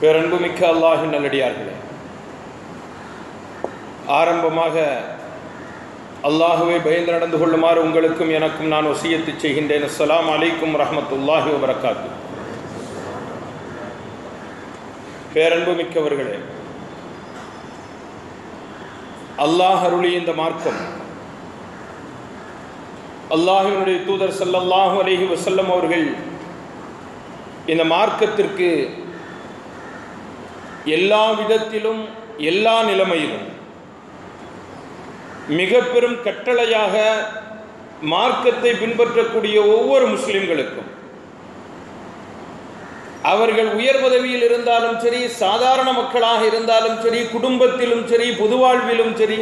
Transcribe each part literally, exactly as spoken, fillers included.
பேரன்புமிக்க அல்லாஹின் நல்லடியார்களே, ஆரம்பமாக அல்லாஹுவை பயந்து நடந்து கொள்ளுமாறு உங்களுக்கும் எனக்கும் நான் வசியத்து செய்கின்றேன். அஸ்ஸலாமு அலைக்கும் வரஹ்மத்துல்லாஹி வபரகாத்துஹு. பேரன்புமிக்கவர்களே, அல்லாஹ் அருளிய இந்த மார்க்கம், அல்லாஹ்வினுடைய தூதர் ஸல்லல்லாஹு அலைஹி வஸல்லம் அவர்கள் இந்த மார்க்கத்திற்கு எல்லா விதத்திலும் எல்லா நிலைமையிலும் மிக பெரும் கட்டளையாக மார்க்கத்தை பின்பற்றக்கூடிய ஒவ்வொரு முஸ்லிம்களுக்கும், அவர்கள் உயர் பதவியில் இருந்தாலும் சரி, சாதாரண மக்களாக இருந்தாலும் சரி, குடும்பத்திலும் சரி, பொது வாழ்விலும் சரி,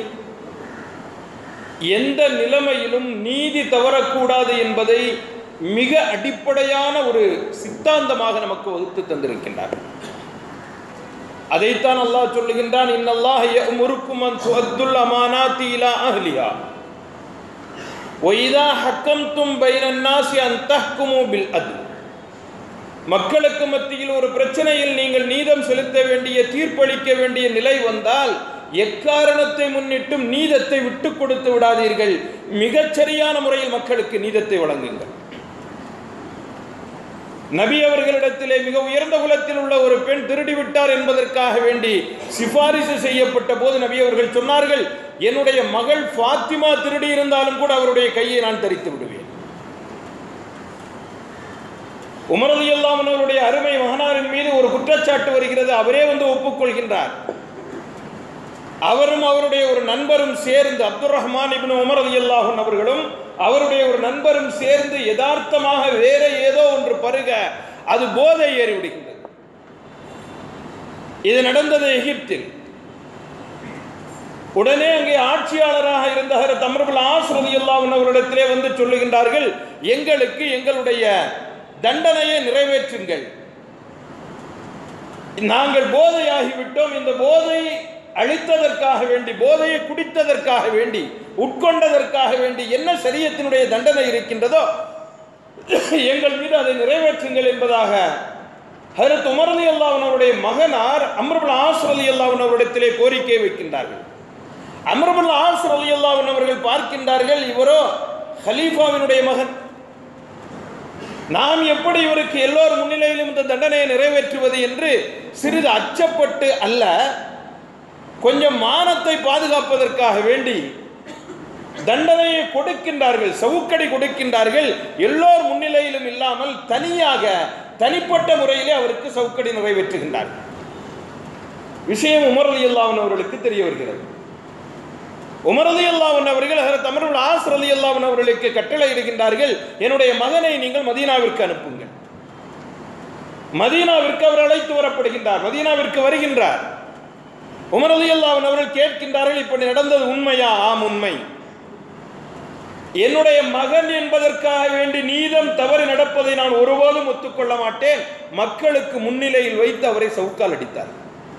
எந்த நிலைமையிலும் நீதி தவறக்கூடாது என்பதை மிக அடிப்படையான ஒரு சித்தாந்தமாக நமக்கு வகுத்து தந்திருக்கின்றார். அதைத்தான் அல்லாஹ் சொல்லுகின்றான், இன்னல்லாஹ யஅமுருக்கும் அன் துஅத்துல் அமானாத்தி இலா அஹ்லிஹா வ இதா ஹக்கம்தும் பைனன் நாஸி அன் தஹ்குமு பில் அத்ல். மக்களுக்கு மத்தியில் ஒரு பிரச்சனையில் நீங்கள் நீதம் செலுத்த வேண்டிய, தீர்ப்பளிக்க வேண்டிய நிலை வந்தால் எக்காரணத்தை முன்னிட்டும் நீதத்தை விட்டு கொடுத்து விடாதீர்கள், மிகச்சரியான முறையில் மக்களுக்கு நீதத்தை வழங்குங்கள். நபி அவர்களிடத்திலே மிக உயர்ந்த குலத்தில் உள்ள ஒரு பெண் திருடிவிட்டார் என்பதற்காக வேண்டி சிபாரிசு செய்யப்பட்ட போது நபி அவர்கள் சொன்னார்கள், என்னுடைய மகள் ஃபாத்திமா திருடி இருந்தாலும் கூட அவருடைய கையை நான் தரித்து விடுவேன். உமர் ரலியல்லாஹு அன்ஹு அவருடைய அருமை மகனாரின் மீது ஒரு குற்றச்சாட்டு வருகிறது, அவரே வந்து ஒப்புக்கொள்கின்றார். அவரும் அவருடைய ஒரு நண்பரும் சேர்ந்து, அப்துர் ரஹ்மான் இப்னு உமர் ரலியல்லாஹு அன்ஹு அவர்களும் அவருடைய ஒரு நண்பரும் சேர்ந்து யதார்த்தமாக வேற ஏதோ ஒன்று பருக அது போதை ஏறி விடுகின்றது. இது நடந்தது எகிப்தில். உடனே அங்கே ஆட்சியாளராக இருந்த ஹஜ்ரத் அம்ர் இப்னு ஆஸ் ரலியல்லாஹு அன்ஹு அவரிடத்திலே வந்து சொல்லுகின்றார்கள், எங்களுக்கு எங்களுடைய தண்டனையை நிறைவேற்றுங்கள், நாங்கள் போதையாகிவிட்டோம், இந்த போதை அழித்ததற்காக வேண்டி, போதையை குடித்ததற்காக வேண்டி, உட்கொண்டதற்காக வேண்டி என்ன ஷரியத்தினுடைய தண்டனை இருக்கின்றதோ எங்கள் மீது அதை நிறைவேற்றுங்கள் என்பதாக ஹஜ்ரத் உமர் ரலியல்லாஹு அன்ஹு அவருடைய மகனார் அம்ர் இப்னு ஆஸ் ரலியல்லாஹு அன்ஹு அவரிடத்திலே கோரிக்கை வைக்கின்றார்கள். அம்ர் இப்னு ஆஸ் ரலியல்லாஹு அன்ஹு அவர்கள் பார்க்கின்றார்கள், இவரோ ஹலீஃபாவினுடைய மகன், நாம் எப்படி இவருக்கு எல்லோர் முன்னிலையிலும் இந்த தண்டனையை நிறைவேற்றுவது என்று சிறிது அச்சப்பட்டு அல்ல, கொஞ்சம் மானத்தை பாதுகாப்பதற்காக வேண்டி தண்டனையை கொடுக்கின்றார்கள், சவுக்கடி கொடுக்கின்றார்கள். எல்லோர் முன்னிலையிலும் இல்லாமல் தனியாக தனிப்பட்ட முறையிலே அவருக்கு சவுக்கடி நிறைவேற்றுகின்றார்கள். விஷயம் உமர் ரலியல்லாஹு அன்ஹு அவர்களுக்கு தெரிய வருகிறது. உமர் ரலியல்லாஹு அன்ஹு அவர்கள் ஹஜ்ரத் அம்ர் இப்னு ஆஸ் ரலியல்லாஹு அன்ஹு அவர்களுக்கு கட்டளை இடுகின்றார்கள், என்னுடைய மகனை நீங்கள் மதீனாவிற்கு அனுப்புங்கள். மதீனாவிற்கு அவர் அழைத்து வரப்படுகின்றார், மதீனாவிற்கு வருகின்றார். உமர் ரலியல்லாஹு அன்ஹு அவர்கள் கேட்கின்றார்கள், இப்படி நடந்தது உண்மையா? ஆம், உண்மை. என்னுடைய மகன் என்பதற்காக வேண்டி நீதம் தவறு நடப்பதை நான் ஒருபோதும் ஒத்துக்கொள்ள மாட்டேன். மக்களுக்கு முன்னிலையில் வைத்து அவரை சவுக்கால் அடித்தார்.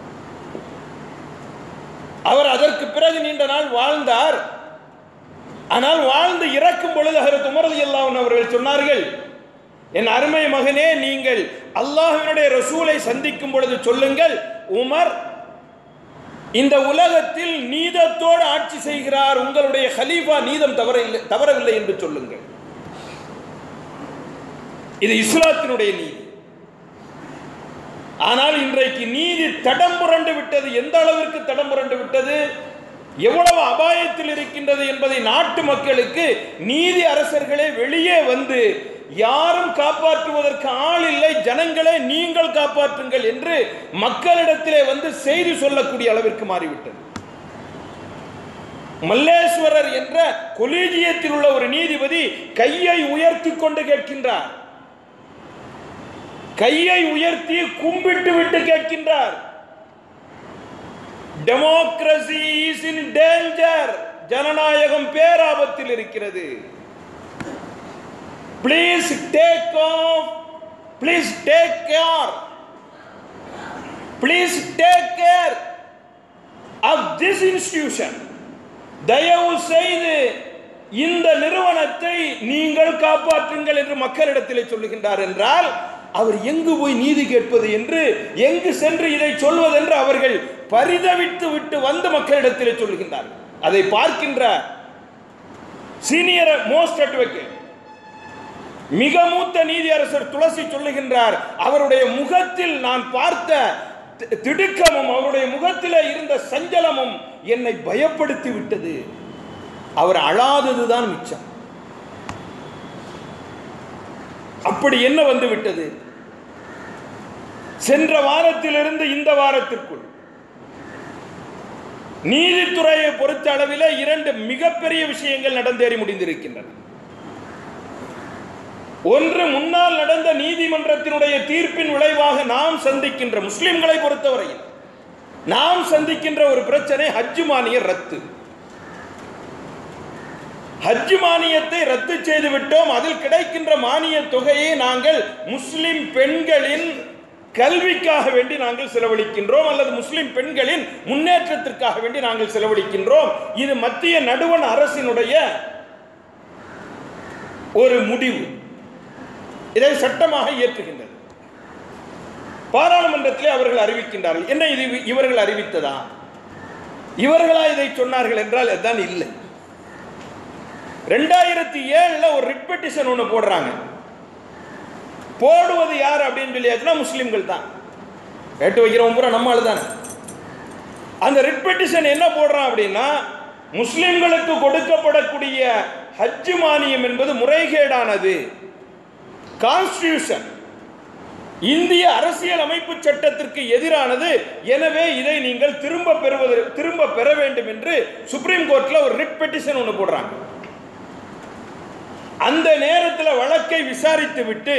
அவர் அதற்கு பிறகு நீண்ட நாள் வாழ்ந்தார். ஆனால் வாழ்ந்து இறக்கும் பொழுது ஹஜ்ரத் உமர் ரலியல்லாஹு அன்ஹு அவர்கள் சொன்னார்கள், என் அருமை மகனே, நீங்கள் அல்லாஹ்வினுடைய ரசூலை சந்திக்கும் பொழுது சொல்லுங்கள், உமர் இந்த உலகத்தில் நீதத்தோடு ஆட்சி செய்கிறார், உங்களுடைய ஹலீஃபா நீதம் தவறவில்லை தவறவில்லை என்று சொல்லுங்கள். இது இஸ்லாத்தினுடைய நீதி. ஆனால் இன்றைக்கு நீதி தடம் புரண்டு விட்டது. எந்த அளவிற்கு தடம் புரண்டு விட்டது, எவ்வளவு அபாயத்தில் இருக்கின்றது என்பதை நாட்டு மக்களுக்கு நீதி அரசர்களே வெளியே வந்து, யாரும் காப்பாற்றுவதற்கு ஆள் இல்லை, ஜனங்களே நீங்கள் காப்பாற்றுங்கள் என்று மக்களிடத்திலே வந்து செய்தி சொல்லக்கூடிய அளவிற்கு மாறிவிட்டது. மல்லேஸ்வரர் என்ற கொலீஜியத்தில் உள்ள ஒரு நீதிபதி கையை உயர்த்தி கொண்டு கேட்கின்றார், கையை உயர்த்தி கும்பிட்டு விட்டு கேட்கின்றார், டெமோக்ரசி இஸ் இன் டேஞ்சர், ஜனநாயகம் பேராபத்தில் இருக்கிறது. Please take off, please take care, please take care of this institution. தயவு செய்து இந்த நிறுவனத்தை நீங்கள் காப்பாற்றுங்கள் என்று மக்களிடத்திலே சொல்லுகின்றார் என்றால் அவர் எங்கு போய் நீதி கேட்பது என்று, எங்கு சென்று இதை சொல்வதென்று அவர்கள் பரிதவித்து விட்டு வந்து மக்களிடத்தில் சொல்கின்றார்கள். அதை பார்க்கின்ற சீனியர் மோஸ்ட் அட்வொகேட், மிக மூத்த நீதியரசர் துளசி சொல்லுகின்றார், அவருடைய முகத்தில் நான் பார்த்த திடுக்கமும் அவருடைய முகத்தில் இருந்த சஞ்சலமும் என்னை பயப்படுத்தி விட்டது. அவர் அழாததுதான் மிச்சம். அப்படி என்ன வந்து விட்டது? சென்ற வாரத்திலிருந்து இந்த வாரத்திற்குள் நீதித்துறையை பொறுத்த அளவில் இரண்டு மிகப்பெரிய விஷயங்கள் நடந்தேறி முடிந்திருக்கின்றன. ஒன்று, முன்னால் நடந்த நீதிமன்றத்தினுடைய தீர்ப்பின் விளைவாக நாம் சந்திக்கின்ற, முஸ்லிம்களை பொறுத்தவரையில் நாம் சந்திக்கின்ற ஒரு பிரச்சனை ஹஜ் மானிய ரத்து. ஹஜ் மானியத்தை ரத்து செய்து விட்டோம். அதில் கிடைக்கின்ற மானிய தொகையை நாங்கள் முஸ்லிம் பெண்களின் கல்விக்காக வேண்டி நாங்கள் செலவழிக்கின்றோம், அல்லது முஸ்லிம் பெண்களின் முன்னேற்றத்திற்காக வேண்டி நாங்கள் செலவழிக்கின்றோம். இது மத்திய நடுவண் அரசினுடைய ஒரு முடிவு. இதை சட்டமாக இயற்றுகின்றது. பாராளுமன்றத்திலே அவர்கள் அறிவிக்கின்றார்கள். என்ன இது இவர்கள் அறிவித்ததா? இவர்களா இதை சொன்னார்கள் என்றால் அதுதான் இல்லை. ரெண்டாயிரத்தி ஏழுல ஒரு ரிட் பெட்டிஷன் ஒன்று போடுறாங்க. போடுவது யார் அப்படின்னு சொல்லியாச்சுன்னா முஸ்லிம்கள் தான். கேட்டு வைக்கிறவங்க பூரா நம்ம ஆளு தானே. அந்த ரிட் பெட்டிஷன் என்ன போடுறான் அப்படின்னா, முஸ்லிம்களுக்கு கொடுக்கப்படக்கூடிய ஹஜ் மானியம் என்பது முறைகேடானது, கான்ஸ்டிடியூஷன் இந்திய அரசியல் அமைப்பு சட்டத்திற்கு எதிரானது, எனவே இதை நீங்கள் திரும்ப பெறுவது திரும்ப பெற வேண்டும் என்று சுப்ரீம் கோர்ட்ல ஒரு ரிட் பெட்டிஷன் ஒன்று போடுறாங்க. அந்த நேரத்தில் வழக்கை விசாரித்து விட்டு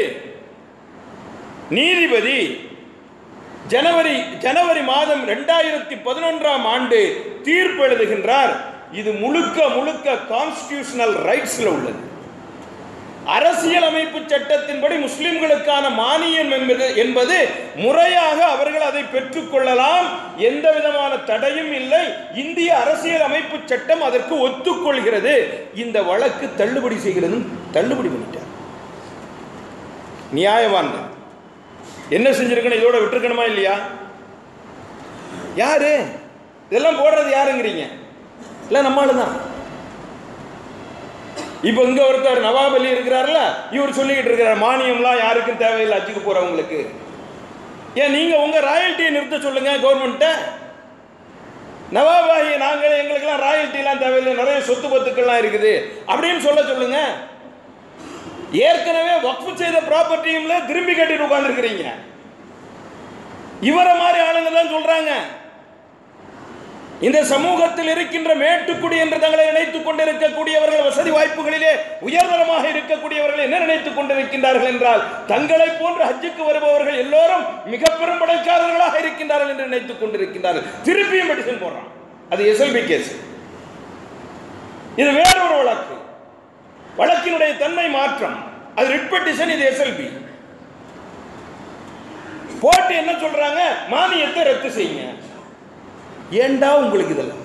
நீதிபதி ஜனவரி ஜனவரி மாதம் இரண்டாயிரத்தி பதினொன்றாம் ஆண்டு தீர்ப்பு எழுதுகின்றார். இது முழுக்க முழுக்க கான்ஸ்டிடியூஷனல் ரைட்ஸ்ல உள்ளது. அரசியல் அமைப்பு சட்டத்தின்படி முஸ்லிம்களுக்கான மானியம் என்பது என்பது முறையாக அவர்கள் அதை பெற்றுக் கொள்ளலாம், எந்த விதமான தடையும் இல்லை. இந்திய அரசியல் அமைப்பு சட்டம் அதற்கு ஒத்துக்கொள்கிறது. இந்த வழக்கு தள்ளுபடி செய்கிறது. தள்ளுபடி பண்ணிட்டார். நியாயவான் என்ன செஞ்சிருக்கணும்? இதோட விட்டுருக்கணுமா இல்லையா? யாரு இதெல்லாம் போடுறது? யாருங்கிறீங்க? இல்ல நம்மளால தான். இப்ப இங்க ஒருத்தர் நவாப் அலி இருக்கிறார்ல, இவர் சொல்லிக்கிட்டு இருக்கிறார் மானியம்லாம் யாருக்கும் தேவையில்லை அச்சுக்கு போறவங்களுக்கு. ஏன் நீங்க உங்க ராயல்ட்டியை நிறுத்த சொல்லுங்க கவர்மெண்ட்ட. நவாபாகி நாங்கள் எங்களுக்கெல்லாம் ராயல்ட்டி எல்லாம் தேவையில்லை, நிறைய சொத்து பத்துக்கள்லாம் இருக்குது அப்படின்னு சொல்ல சொல்லுங்க. ஏற்கனவே வக்ஃப் செய்த ப்ராப்பர்ட்டியும் திரும்பி கட்டிட்டு உட்கார்ந்துருக்கிறீங்க. இவரை மாதிரி ஆளுங்க தான் சொல்றாங்க. இந்த சமூகத்தில் இருக்கின்ற மேட்டுக்குடி என்று தங்களை நினைத்துக் கொண்டிருக்கக்கூடியவர்கள், வசதி வாய்ப்புகளிலே உயர்தரமாக இருக்கக்கூடியவர்கள் என்ன நினைத்துக் கொண்டிருக்கின்றார்கள் என்றால், தங்களை போன்ற ஹஜ்ஜுக்கு வருபவர்கள் எல்லோரும் மிக பெரும் பணக்காரர்களாக இருக்கின்றார்கள் என்று நினைத்துக் கொண்டிருக்கின்றார்கள். திருப்பியும் பெட்டிஷன் போடுறான். அது எஸ்எல்பி கேஸ். இது வேறொரு வழக்கு. வழக்கினுடைய தன்மை மாற்றம். அது ரிட் பெட்டிஷன், இது எஸ்எல்பி. போட்டு என்ன சொல்றாங்க? மானியத்தை ரத்து செய்யுங்க. ஏண்டா உங்களுக்கு இதெல்லாம்?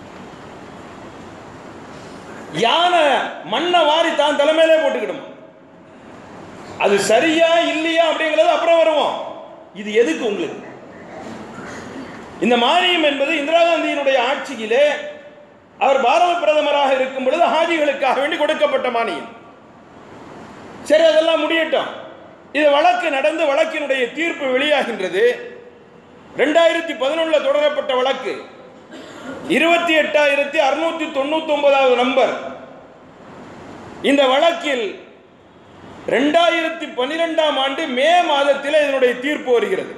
யானை மண்ணை வாரி தான் தலைமையிலே போட்டுக்கிடும். அது சரியா இல்லையா அப்படிங்கிறது அப்புறம் வருவோம். இது எதுக்கு உங்களுக்கு? இந்த மானியம் என்பது இந்திரா காந்தியினுடைய ஆட்சியிலே அவர் பாரத பிரதமராக இருக்கும் பொழுது ஹாஜிகளுக்காக வேண்டி கொடுக்கப்பட்ட மானியம். சரி, அதெல்லாம் முடியட்டும். இது வழக்கு நடந்து வழக்கினுடைய தீர்ப்பு வெளியாகின்றது. இரண்டாயிரத்தி பதினொன்னுல தொடரப்பட்ட வழக்கு இருபத்தி எட்டாயிரத்தி அறுநூத்தி தொண்ணூத்தி ஒன்பதாவது நம்பர். இந்த வழக்கில் இரண்டாயிரத்தி பன்னிரெண்டாம் ஆண்டு மே மாதத்தில் இதனுடைய தீர்ப்பு வருகிறது.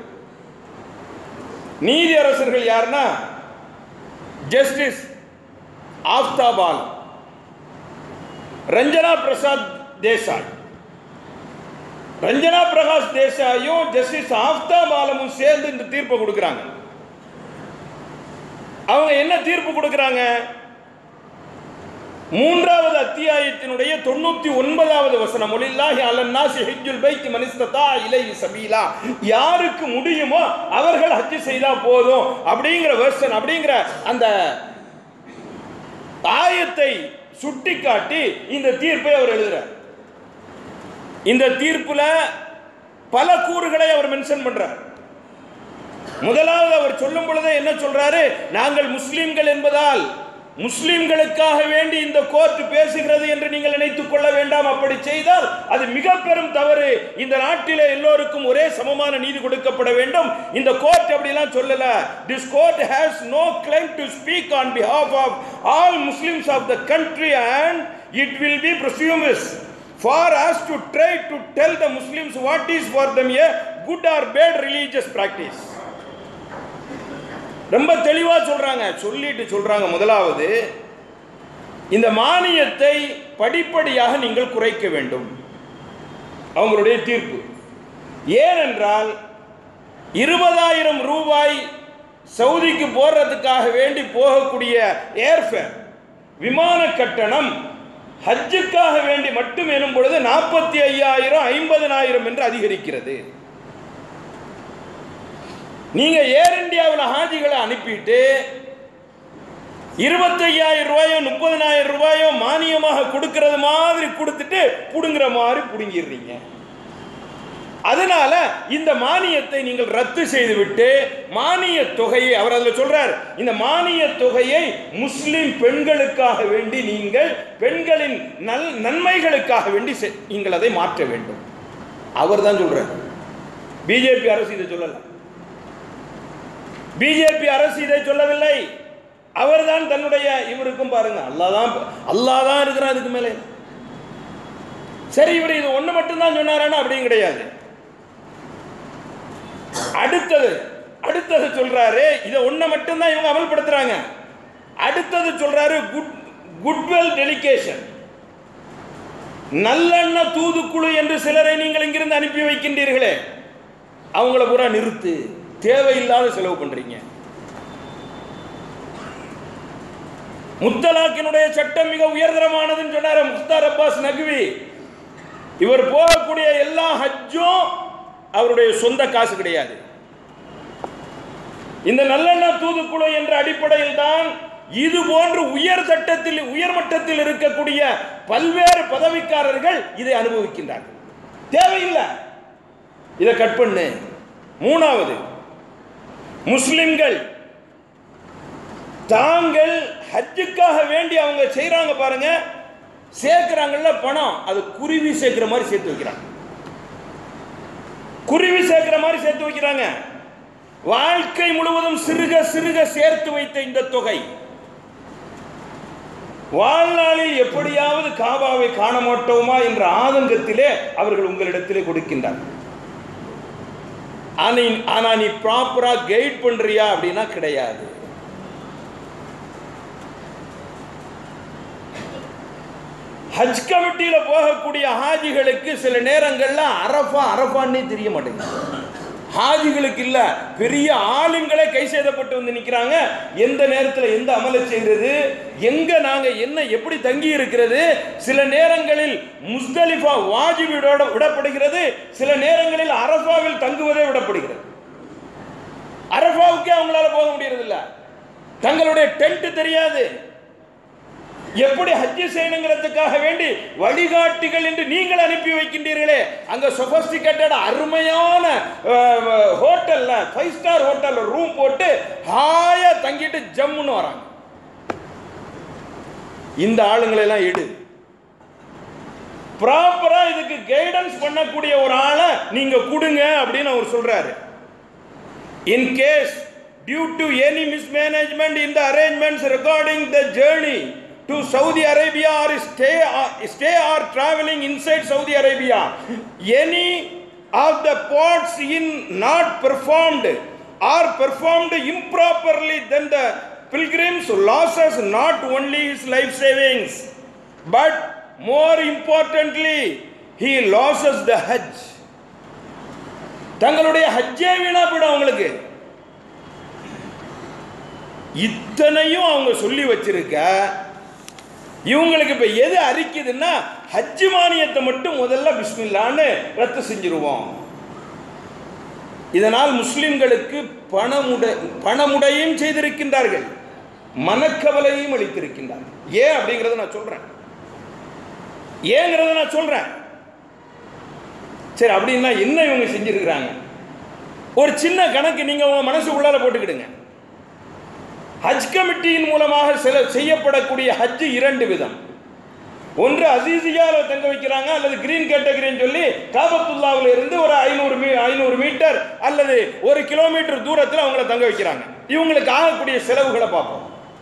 நீதி அரசர்கள் யாருன்னா ஜஸ்டிஸ் ஆஃப்தாபால், ரஞ்சனா பிரசாத் தேசாய். ரஞ்சனா பிரகாஷ் தேசாயும் ஜஸ்டிஸ் ஆஃப்தாபாலமும் சேர்ந்து இந்த தீர்ப்பை கொடுக்கிறாங்க. அவங்க என்ன தீர்ப்பு கொடுக்கிறாங்க? மூன்றாவது அத்தியாயத்தினுடைய தொண்ணூத்தி ஒன்பதாவது வசனம், ஒலில்லாஹி அலன்னாஸி ஹஜ்ஜுல் பைத்தி மன் இஸ்ததா இலைஹி சபீலா, யாருக்கு முடியுமோ அவர்கள் ஹஜ் செய்தா போதும் அப்படிங்கிற வெர்ஷன், அப்படிங்கிற அந்த ஆயத்தை சுட்டிக்காட்டி இந்த தீர்ப்பை அவர் எழுதுறார். இந்த தீர்ப்புல பல கூறுகளை அவர் மென்ஷன் பண்றார். முதலாவது அவர் சொல்லும் பொழுதே என்ன சொல்றாரு, நாங்கள் முஸ்லிம்கள் என்பதால் முஸ்லிம்களுக்காக வேண்டி இந்த கோர்ட் பேசுகிறது என்று நீங்கள் நினைத்துக் கொள்ள வேண்டாம். அப்படி செய்தால் அது மிக பெரும் தவறு. இந்த நாட்டிலே எல்லோருக்கும் ஒரே சமமான நீதி கொடுக்கப்பட வேண்டும். இந்த கோர்ட் அப்படிலாம் சொல்லல. This court has no claim to speak on behalf of all Muslims of the country and it will be presumptuous for us to try to tell the Muslims what is for them a good or bad religious practice. ரொம்ப தெளிவா சொல்றாங்க. சொல்லிட்டு சொல்றாங்க, முதலாவது இந்த மானியத்தை படிப்படியாக நீங்கள் குறைக்க வேண்டும். அவங்களுடைய தீர்ப்பு ஏனென்றால் இருபதாயிரம் ரூபாய் சவுதிக்கு போறதுக்காக வேண்டி போகக்கூடிய ஏர்ஃபேர் விமான கட்டணம் ஹஜ்ஜுக்காக வேண்டி மட்டும் எனும் பொழுது நாற்பத்தி ஐயாயிரம் ஐம்பதனாயிரம் என்று அதிகரிக்கிறது. நீங்க ஏர் இந்தியாவில் ஹாஜிகளை அனுப்பிட்டு இருபத்தி ஐயாயிரம் ரூபாயோ முப்பதனாயிரம் ரூபாயோ மானியமாக கொடுக்கிறது மாதிரி கொடுத்துட்டு புடுங்குற மாதிரி புடுங்கிடுறீங்க. அதனால இந்த மானியத்தை நீங்கள் ரத்து செய்துவிட்டு மானிய தொகையை, அவர் அதில் சொல்றார், இந்த மானிய தொகையை முஸ்லிம் பெண்களுக்காக வேண்டி நீங்கள் பெண்களின் நல் நன்மைகளுக்காக வேண்டி நீங்கள் அதை மாற்ற வேண்டும். அவர் தான் சொல்றார். பிஜேபி அரசு இதை சொல்லல. பிஜேபி அரசு இதை சொல்லவில்லை. அவர்தான் தன்னுடைய இவருக்கும் பாருங்க, அல்லாதான் அல்லாதான் இருக்கிறான் இதுக்கு மேலே. சரி, இவர் இது ஒண்ணு மட்டும்தான் சொன்னாரானா அப்படியும் கிடையாது. அடுத்தது அடுத்தது சொல்றாரு, இதை ஒண்ணு மட்டும்தான் இவங்க அமல்படுத்துறாங்க. அடுத்தது சொல்றாரு குட் குட்வெல் டெலிகேஷன், நல்லெண்ண தூதுக்குழு என்று சிலரை நீங்கள் இங்கிருந்து அனுப்பி வைக்கின்றீர்களே, அவங்கள பூரா நிறுத்து, தேவையில்லாத செலவு பண்றீங்க. முத்தலாக்கினுடைய சட்டம் மிக உயர்தரமானதுன்னு சொன்னார் முக்தார் அப்பாஸ் நக்வி. இவர் போகக்கூடிய எல்லா ஹஜ்ஜும் அவருடைய சொந்த காசு கிடையாது. இந்த நல்லெண்ண தூதுக்குழு என்ற அடிப்படையில் தான் இது போன்று உயர் சட்டத்தில் உயர் மட்டத்தில் இருக்கக்கூடிய பல்வேறு பதவிக்காரர்கள் இதை அனுபவிக்கின்றார்கள். தேவையில்லை, இதை கட் பண்ணு. மூணாவது, முஸ்லிம்கள் தாங்கள் ஹஜ்ஜுக்காக வேண்டி அவங்க செய்யறாங்க பாருங்க, சேர்க்கிறாங்கல்ல பணம், அது குருவி சேர்க்கிற மாதிரி சேர்த்து வைக்கிறாங்க. குருவி சேர்க்கிற மாதிரி சேர்த்து வைக்கிறாங்க. வாழ்க்கை முழுவதும் சிறுக சிறுக சேர்த்து வைத்த இந்த தொகை வாழ்நாளில் எப்படியாவது காபாவை காண மாட்டோமா என்ற ஆதங்கத்திலே அவர்கள் உங்களிடத்திலே கொடுக்கின்றார்கள். ஆனா நீ ப்ராப்பரா கைட் பண்றியா அப்படின்னா கிடையாது. ஹஜ் கமிட்டியில போகக்கூடிய ஹாஜிகளுக்கு சில நேரங்கள்ல அரஃபா அரஃபான்னே தெரிய மாட்டேங்குது. ஹாஜிகளுக்கு இல்ல, பெரிய ஆளுங்களே கை செய்தப்பட்டு வந்து நிற்கிறாங்க. எந்த நேரத்தில் எந்த அமலை செய்கிறது, எங்க நாங்க என்ன எப்படி தங்கி இருக்கிறது. சில நேரங்களில் முஸ்தலிஃபா வாஜிபோட விடப்படுகிறது, சில நேரங்களில் அரஃபாவில் தங்குவதே விடப்படுகிறது. அரஃபாவுக்கே அவங்களால போக முடியறது இல்ல, தங்களுடைய டென்ட் தெரியாது. எப்படி ஹஜ் செய்யணுங்கிறதுக்காக வேண்டி வழிகாட்டிகள் என்று நீங்கள் அனுப்பி வைக்கின்றீர்களே, அங்க சொபஸ்டிகேட்டட் அருமையான ஹோட்டல்ல ஃபைவ் ஸ்டார் ஹோட்டல்ல ரூம் போட்டு ஹாயா தங்கிட்டு ஜம்முன்னு வராங்க. இந்த ஆளுங்களை எல்லாம் எடு, ப்ராப்பரா இதுக்கு கைடன்ஸ் பண்ணக்கூடிய ஒரு ஆளை நீங்க கொடுங்க அப்படின்னு அவர் சொல்றாரு. In case due to any mismanagement in the arrangements regarding the journey to Saudi Arabia or stay or, stay or traveling inside Saudi Arabia, any of the parts in not performed or performed improperly, then the pilgrim's losses not only his life savings but more importantly he loses the hajj. தங்களுடைய ஹஜ்ஜே வீணா போயிடும் அவங்களுக்கு. இத்தனையும் அவங்க சொல்லி வச்சிருக்க, இவங்களுக்கு இப்ப எது அரிக்குதுன்னா ஹஜ் மானியத்தை மட்டும் முதல்ல பிஸ்மில்லான்னு ரத்து செஞ்சிருவோம். இதனால் முஸ்லிம்களுக்கு பணமுட பணமுடையும் செய்திருக்கின்றார்கள், மனக்கவலையும் அளித்திருக்கின்றார்கள். ஏன் அப்படிங்கறத நான் சொல்றேன் ஏங்கிறத நான் சொல்றேன் சரி, அப்படின்னா என்ன இவங்க செஞ்சிருக்கிறாங்க? ஒரு சின்ன கணக்கு நீங்க உங்க மனசு உள்ளார போட்டுக்கிடுங்க. ஹஜ் கமிட்டியின் மூலமாக சில செய்யப்படக்கூடிய ஹஜ் இரண்டு விதம். ஒன்று அசீசியால தங்க வைக்கிறாங்க, அல்லது கிரீன் கேட்டகரின்னு சொல்லி காபத்துல்லாவில் இருந்து ஒரு ஐநூறு மீ ஐநூறு மீட்டர் அல்லது ஒரு கிலோமீட்டர் தூரத்தில் அவங்கள தங்க வைக்கிறாங்க. இவங்களுக்கு ஆகக்கூடிய செலவுகளை பார்ப்போம்.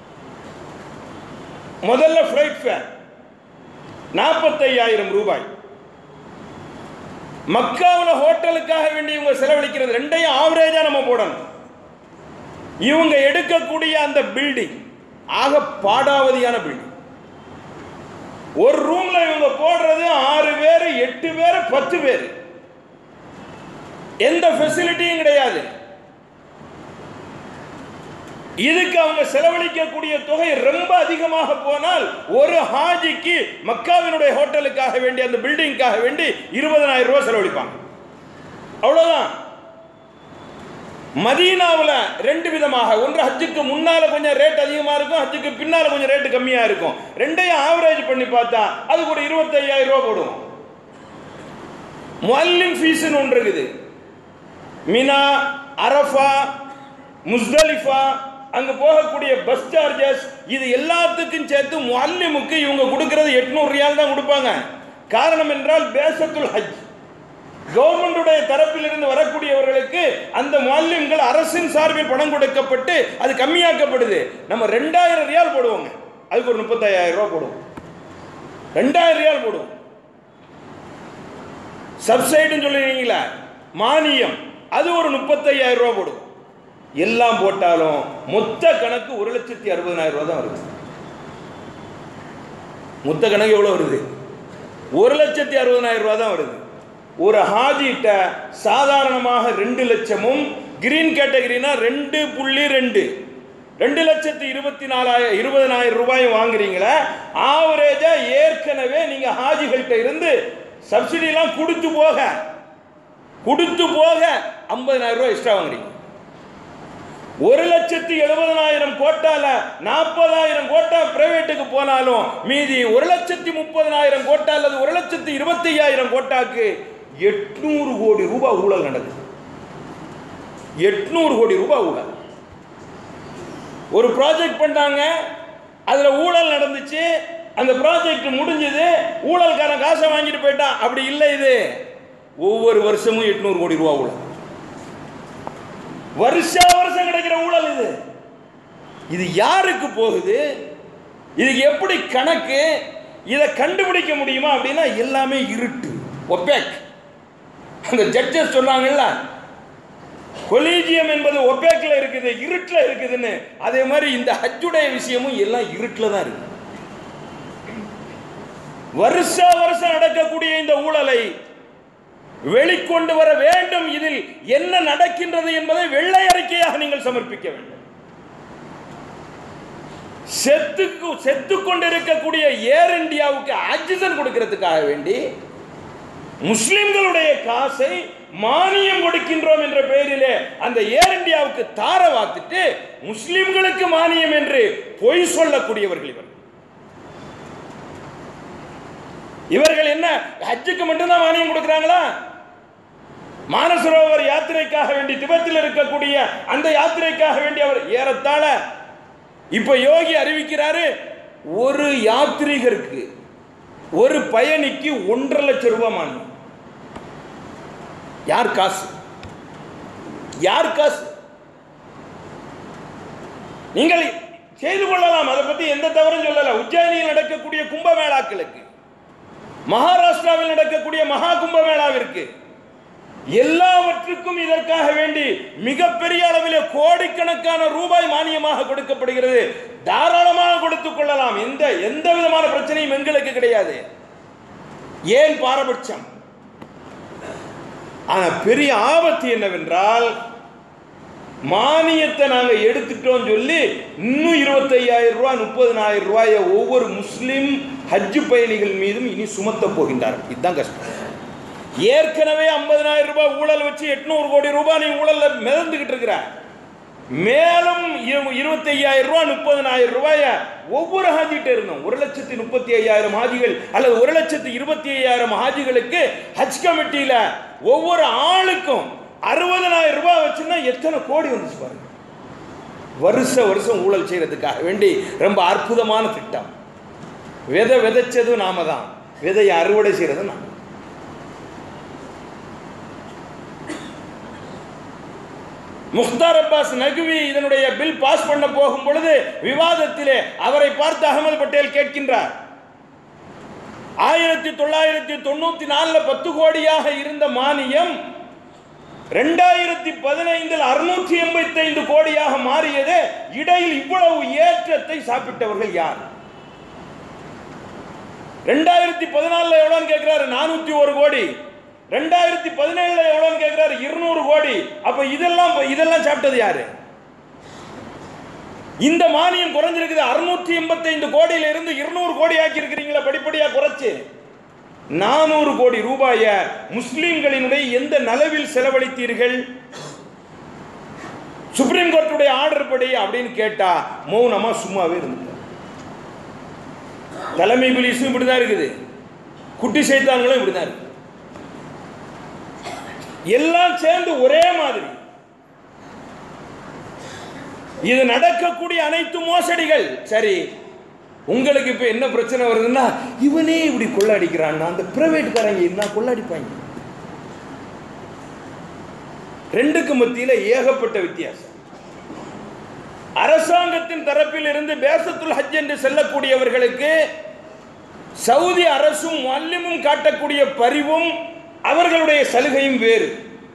முதல்ல ஃபிளைட் ஃபேர் நாற்பத்தையாயிரம் ரூபாய். மக்காவில் ஹோட்டலுக்காக வேண்டி இவங்க செலவழிக்கிறது ரெண்டையும் ஆவரேஜா நம்ம போடணும். இவங்க எடுக்கக்கூடிய அந்த பில்டிங் ஆக பாடாவதியான பில்டிங். ஒரு ரூம்ல இவங்க போடுறது ஆறு பேர், எட்டு பேர், பத்து பேர். எந்த ஃபெசிலிட்டியும் கிடையாது. இதுக்கு அவங்க செலவழிக்கக்கூடிய தொகை ரொம்ப அதிகமாக போனால் ஒரு ஹாஜிக்கு மக்காவினுடைய ஹோட்டலுக்காக வேண்டி அந்த பில்டிங்காக வேண்டி இருபதனாயிரம் ரூபாய் செலவழிப்பாங்க. அவ்வளவுதான். மதீனாவில் ரெண்டு விதமாக, ஒன்று ஹஜ்ஜுக்கு முன்னால கொஞ்சம் ரேட் அதிகமாக இருக்கும், ஹஜ்ஜுக்கு பின்னால கொஞ்சம் ரேட்டு கம்மியாக இருக்கும். ரெண்டையும் ஆவரேஜ் பண்ணி பார்த்தா அதுக்கு ஒரு இருபத்தையாயிரம் ரூபாய் போடுவோம். முஅல்லிம் ஃபீஸ்னு ஒன்று இருக்குது. மினா, அரஃபா, முஸ்தலிஃபா அங்க போகக்கூடிய பஸ் சார்ஜஸ் இது எல்லாத்துக்கும் சேர்த்து முஅல்லிமுக்கு இவங்க கொடுக்கிறது எட்நூறு ரியால் தான் கொடுப்பாங்க. காரணம் என்றால் பேசத்துல் ஹஜ், கவர்மெண்டுடைய தரப்பில் இருந்து வரக்கூடியவர்களுக்கு அந்த முஅல்லிம்கள் அரசின் சார்பில் பணம் கொடுக்கப்பட்டு அது கம்மியாக்கப்படுது. நம்ம ரெண்டாயிரம் ரியால் போடுவோங்க, அதுக்கு ஒரு முப்பத்தாயிரம் ரூபாய் போடுவோம். ரெண்டாயிரம் ரியால் போடுவோம். சப்சைடுன்னு சொல்லுவீங்களா, மானியம், அது ஒரு முப்பத்தையாயிரம் ரூபாய் போடுவோம். எல்லாம் போட்டாலும் மொத்த கணக்கு ஒரு லட்சத்தி அறுபதாயிரம் ரூபாய் தான் வருது. மொத்த கணக்கு எவ்வளவு வருது? ஒரு லட்சத்தி அறுபதாயிரம் ரூபாய் தான் வருது. ஒரு ஹாஜிட்ட சாதாரணமாக ரெண்டு லட்சமும் கிரீன் கேட்டகரினா ரெண்டு புள்ளி ரெண்டு ரெண்டு லட்சத்தி இருபத்தி நாலாயிரம் இருபதனாயிரம் ரூபாய் வாங்குறீங்களா? ஆவரேஜா ஏற்கனவே நீங்க ஹாஜிகள்கிட்ட இருந்து சப்சிடி எல்லாம் கொடுத்து போக கொடுத்து போக ஐம்பதனாயிரம் ரூபாய் எக்ஸ்ட்ரா வாங்குறீங்க. ஒரு லட்சத்தி எழுபதனாயிரம் கோட்டால நாற்பதாயிரம் கோட்டா பிரைவேட்டுக்கு போனாலும் மீதி ஒரு லட்சத்தி முப்பதனாயிரம் கோட்டா அல்லது ஒரு லட்சத்தி இருபத்தி ஐயாயிரம் கோட்டாக்கு எட்நூறு கோடி ரூபாய் ஊழல் நடக்குது. எட்நூறு கோடி ரூபாய் ஊழல். ஒரு ப்ராஜெக்ட் பண்ணாங்க, அதுல ஊழல் நடந்துச்சு, அந்த ப்ராஜெக்ட் முடிஞ்சது, ஊழல்காரன் காசை வாங்கிட்டு போயிட்டான். அப்படி இல்லை, இது ஒவ்வொரு வருஷமும் எட்நூறு கோடி ரூபாய் ஊழல். வருஷா வருஷம் கிடைக்கிற ஊழல் இது. இது யாருக்கு போகுது? இதுக்கு எப்படி கணக்கு? இதை கண்டுபிடிக்க முடியுமா அப்படின்னா எல்லாமே இருட்டு, ஒபேக். அந்த ஜட்ஜஸ் சொன்னாங்கல்ல, கொலீஜியம் என்பது ஒபேக்ல இருக்குது, இருட்டுல இருக்குதுன்னு. அதே மாதிரி இந்த ஹஜ்ஜுடைய விஷயமும் எல்லாம் இருட்டுல தான் இருக்கு. வருஷா வருஷம் நடக்கக்கூடிய இந்த ஊழலை வெளிக்கொண்டு வர வேண்டும். இதில் என்ன நடக்கின்றது என்பதை வெள்ளை அறிக்கையாக நீங்கள் சமர்ப்பிக்க வேண்டும். செத்துக்கு செத்து கொண்டிருக்கக்கூடிய ஏர் இந்தியாவுக்கு ஆக்சிஜன் கொடுக்கிறதுக்காக வேண்டி முஸ்லிம்களுடைய காசை மானியம் கொடுக்கின்றோம் என்ற பெயரிலே அந்த ஏர் இந்தியாவுக்கு தார வாத்துட்டு முஸ்லிம்களுக்கு மானியம் என்று பொய் சொல்லக்கூடியவர்கள் இவர்கள். இவர்கள் என்ன ஹஜ்ஜுக்கு மட்டும்தான் மானியம் கொடுக்கிறாங்களா? மானசரோவர் யாத்திரைக்காக வேண்டி திபெத்தில் இருக்கக்கூடிய அந்த யாத்திரைக்காக வேண்டி அவர் ஏறத்தாழ இப்ப யோகி அறிவிக்கிறாரு, ஒரு யாத்ரீகருக்கு ஒரு பயணிக்கு ஒன்றரை லட்சம் ரூபாய் மானியம். யார் காசு? யார் காசு? நீங்கள் செய்து கொள்ளலாம், அதை பத்தி எந்த தவறும் சொல்லல. உஜ்ஜயினியில் நடக்கக்கூடிய கும்பமேளாக்களுக்கு, மகாராஷ்டிராவில் நடக்கக்கூடிய மகா கும்பமேளாவிற்கு, எல்லாவற்றுக்கும் இதற்காக வேண்டி மிகப்பெரிய அளவிலே கோடிக்கணக்கான ரூபாய் மானியமாக கொடுக்கப்படுகிறது. தாராளமாக கொடுத்துக் கொள்ளலாம், எந்த எந்த விதமான பிரச்சனையும் எங்களுக்கு கிடையாது. ஏன் பாரபட்சம்? ஆனா பெரிய ஆபத்து என்னவென்றால், மானியத்தை நாங்க எடுத்துட்டோம் சொல்லி இன்னும் இருபத்தி ஐயாயிரம் ரூபாய் முப்பதனாயிரம் ரூபாயை ஒவ்வொரு முஸ்லிம் ஹஜ் பயணிகள் மீதும் இனி சுமத்த போகின்றார்கள். இதுதான் கஷ்டம். ஏற்கனவே ஐம்பதனாயிரம் ரூபாய் ஊழல் வச்சு எட்நூறு கோடி ரூபாய் நீ ஊழல்ல மிதந்துகிட்டு இருக்கிற, மேலும் இருபத்தி இருபத்தி ஐயாயிரம் ரூபாய் முப்பதனாயிரம் ரூபாய ஒவ்வொரு ஹாஜிட்ட இருந்தோம். ஒரு லட்சத்தி முப்பத்தி ஐயாயிரம் ஹாஜிகள் அல்லது ஒரு லட்சத்தி இருபத்தி ஐயாயிரம் ஹாஜிகளுக்கு ஹஜ் கமிட்டியில ஒவ்வொரு ஆளுக்கும் அறுபதனாயிரம் ரூபாய் வச்சுன்னா எத்தனை கோடி வந்துச்சு பாருங்க. வருஷ வருஷம் ஊழல் செய்யறதுக்காக வேண்டி ரொம்ப அற்புதமான திட்டம். விதை விதைச்சதும் நாம தான், விதையை அறுவடை செய்யறது நாம. முக்தார் அப்பாஸ் நக்வி இதனுடைய பில் பாஸ் பண்ண போகும் பொழுது விவாதத்திலே அவரை பார்த்து அகமது பட்டேல் கேட்கின்றார், ஆயிரத்தி தொள்ளாயிரத்தி தொண்ணூத்தி நாலுல பத்து கோடியாக இருந்த மானியம் இரண்டாயிரத்தி பதினைந்தில் அறுநூற்றி எண்பத்தி ஐந்து கோடியாக மாறியது. இடையில் இவ்வளவு ஏற்றத்தை சாப்பிட்டவர்கள் யார்? ரெண்டாயிரத்தி பதினாலுல எவ்வளவு கேட்கிறாரு? நானூத்தி ஒரு கோடி. ரெண்டாயிரத்தி பதினேழுல எவ்வளவு கேட்கிறாரு? இருநூறு கோடி. அப்ப இதெல்லாம் இதெல்லாம் சாப்பிட்டது யாரு? இந்த மானியம் குறைஞ்சிருக்குது. அறுநூற்றி எண்பத்தி ஐந்து கோடியில இருந்து இருநூறு கோடி ஆக்கி இருக்கிறீங்களா? படிப்படியா குறைச்சு நானூறு கோடி ரூபாய முஸ்லிம்களினுடைய எந்த நலவில் செலவழித்தீர்கள்? சுப்ரீம் கோர்ட்டுடைய ஆர்டர் படி அப்படின்னு கேட்டா மௌனமா சும்மாவே இருந்துட்டார். தலைமை போலீஸும் இப்படிதான் இருக்குது, குட்டி சைத்தான்களும் இப்படிதான் இருக்கு. எல்லாம் சேர்ந்து ஒரே மாதிரி. இது நடக்கக்கூடிய அனைத்து மோசடிகள். சரி, உங்களுக்கு இப்ப என்ன பிரச்சனை வருதுன்னா, இவனே இப்படி கொள்ளடிக்கிறான், அந்த பிரைவேட் காரங்க என்ன கொள்ளடிப்பாங்க. ரெண்டுக்கு மத்தியில ஏகப்பட்ட வித்தியாசம். அரசாங்கத்தின் தரப்பில் இருந்து பேசத்துல் ஹஜ் என்று செல்லக்கூடியவர்களுக்கு சவுதி அரசும் மல்லிமும் காட்டக்கூடிய பரிவும் அவர்களுடைய சலுகையும் வேறு.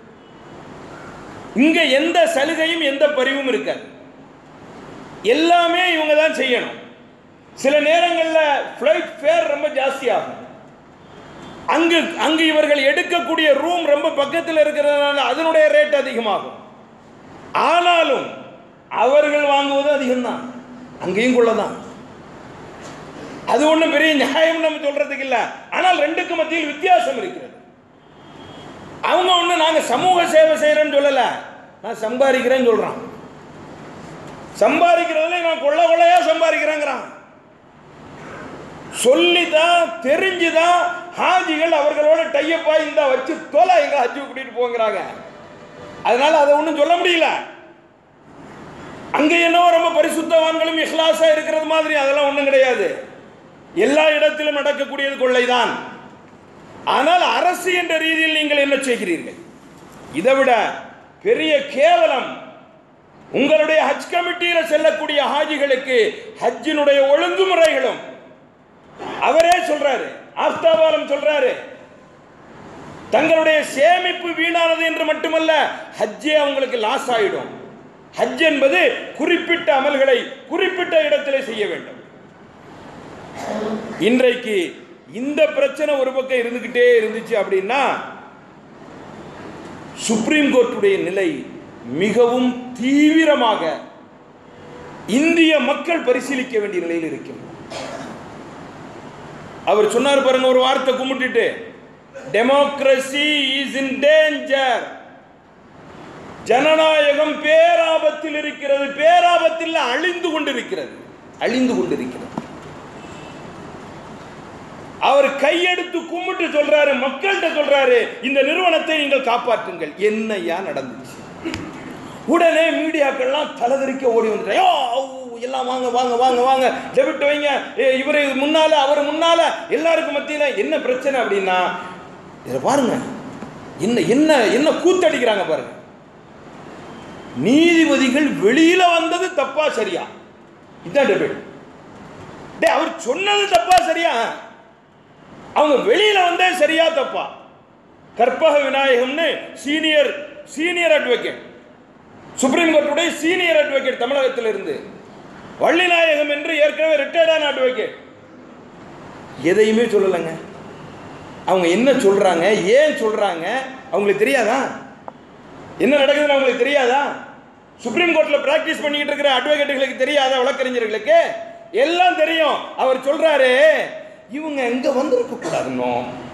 இங்க எந்த சலுகையும் எந்த பரிவும் இருக்காது. எல்லாமே இவங்க தான் செய்யணும். சில நேரங்களில் ஃப்ளைட் ஃபேர் ரொம்ப ஜாஸ்தி ஆகும். அங்கு அங்கு இவர்கள் எடுக்கக்கூடிய ரூம் ரொம்ப பக்கத்தில் இருக்கிறதுனால அதனுடைய ரேட் அதிகமாகும். ஆனாலும் அவர்கள் வாங்குவது அதிகம்தான், அங்கேயும் கொள்ளதான். அது ஒன்றும் பெரிய நியாயம் நம்ம சொல்றதுக்கு இல்லை. ஆனால் ரெண்டுக்கு மத்தியில் வித்தியாசம் இருக்கிறது. அவங்க ஒண்ணு நாங்க சமூக சேவை செய்யறேன்னு சொல்லல, நான் சம்பாதிக்கிறேன்னு சொல்றான். சம்பாதிக்கிறதுல நான் கொள்ள கொள்ளையா சம்பாதிக்கிறேங்கிறான். சொல்லிதான் தெரிஞ்சுதான் ஹாஜிகள் அவர்களோட டையப்பா இந்த வச்சு தொலை எங்க ஹஜ்ஜு கூட்டிட்டு போங்கிறாங்க. அதனால அதை ஒன்றும் சொல்ல முடியல. அங்க என்னவோ ரொம்ப பரிசுத்தவான்களும் இஹ்லாஸா இருக்கிறது மாதிரி அதெல்லாம் ஒன்றும் கிடையாது. எல்லா இடத்திலும் நடக்கக்கூடியது கொள்ளைதான். ஆனால் அரசு என்ற ரீதியில் நீங்கள் என்ன செய்கிறீர்கள்? இதை விட பெரிய கேவலம் உங்களுடைய ஹஜ் கமிட்டியில் செல்லக்கூடிய ஹாஜிகளுக்கு ஹஜ்ஜினுடைய ஒழுங்குமுறைகளும் அவரே சொல்றாரு, ஆஃப்தாபாலம் சொல்றாரு, தங்களுடைய சேமிப்பு வீணானது என்று மட்டுமல்ல, ஹஜ்ஜே அவங்களுக்கு லாஸ் ஆயிடும். ஹஜ் என்பது குறிப்பிட்ட அமல்களை குறிப்பிட்ட இடத்திலே செய்ய வேண்டும். இன்றைக்கு இந்த பிரச்சனை ஒரு பக்கம் இருந்துகிட்டே இருந்துச்சு அப்படின்னா சுப்ரீம் கோர்ட்டுடைய நிலை மிகவும் தீவிரமாக இந்திய மக்கள் பரிசீலிக்க வேண்டிய நிலையில் இருக்கும். அவர் சொன்னார் பாருங்க ஒரு வார்த்தை கும்பிட்டுட்டு, டெமோக்ரசி இஸ் இன் டேஞ்சர். ஜனநாயகம் பேராபத்தில் இருக்கிறது. பேராபத்தில் அழிந்து கொண்டிருக்கிறது, அழிந்து கொண்டிருக்கிறது. அவர் கையெடுத்து கும்பிட்டு சொல்றாரு, மக்கள்கிட்ட சொல்றாரு, இந்த நிறுவனத்தை நீங்கள் காப்பாற்றுங்கள். என்னையா நடந்துச்சு? உடனே மீடியாக்கள்லாம் தலைதறிக்க ஓடி வந்துட்டா, எல்லாம் வாங்க வாங்க வாங்க வாங்க டெபிட் வைங்க, இவரு முன்னால அவர் முன்னால எல்லாருக்கும் மத்தியில என்ன பிரச்சனை அப்படின்னா, இதை பாருங்க என்ன என்ன என்ன கூத்தடிக்கிறாங்க பாருங்க. நீதிபதிகள் வெளியில வந்தது தப்பா சரியா? இதுதான் டெபிட். டே அவர் சொன்னது தப்பா சரியா? அவங்க வெளியில வந்தே சரியா தப்பா? கற்பக விநாயகம்னு சீனியர் சீனியர் அட்வொகேட், சுப்ரீம் கோர்ட்டுடைய சீனியர் அட்வொகேட் தமிழகத்தில் இருந்து, வள்ளிநாயகம் என்று ஏற்கனவே ரிட்டையர்டான அட்வொகேட், எதையுமே சொல்லலைங்க. அவங்க என்ன சொல்றாங்க, ஏன் சொல்றாங்க அவங்களுக்கு தெரியாதா? என்ன நடக்குதுன்னு அவங்களுக்கு தெரியாதா? சுப்ரீம் கோர்ட்ல பிராக்டிஸ் பண்ணிட்டு இருக்கிற அட்வொகேட்டுகளுக்கு தெரியாதா? வழக்கறிஞர்களுக்கு எல்லாம் தெரியும். அவர் சொல்றாரு, இவங்க எங்க வந்திருக்க கூடாதுன்னு,